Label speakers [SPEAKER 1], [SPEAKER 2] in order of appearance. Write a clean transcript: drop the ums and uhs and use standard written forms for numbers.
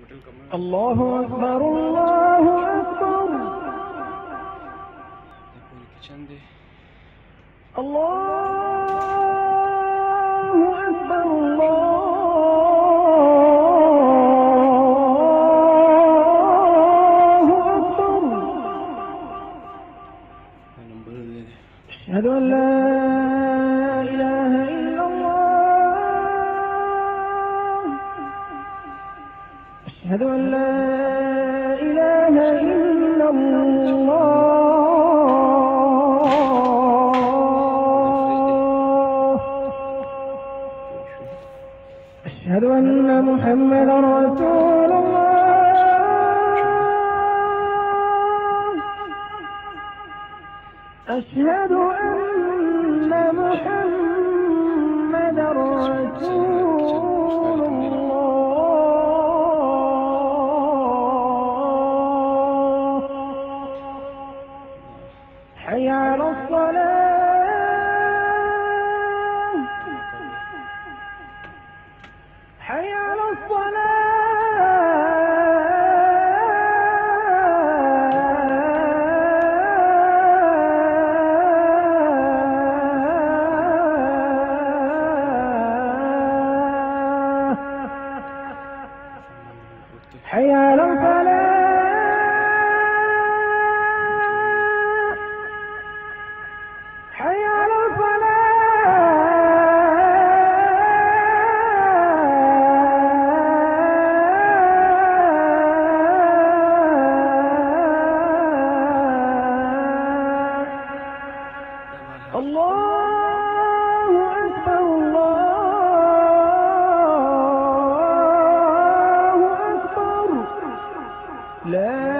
[SPEAKER 1] الله أكبر الله أكبر. الله أكبر الله أكبر. أشهد أن لا إله إلا الله. أشهد أن لا إله إلا الله. أشهد أن محمدا رسول الله. أشهد أن محمدا رسول الله. حي على الصلاة. حي على الصلاة. حي على الفلاح. حي على الفلاح. الله أكبر الله أكبر. لا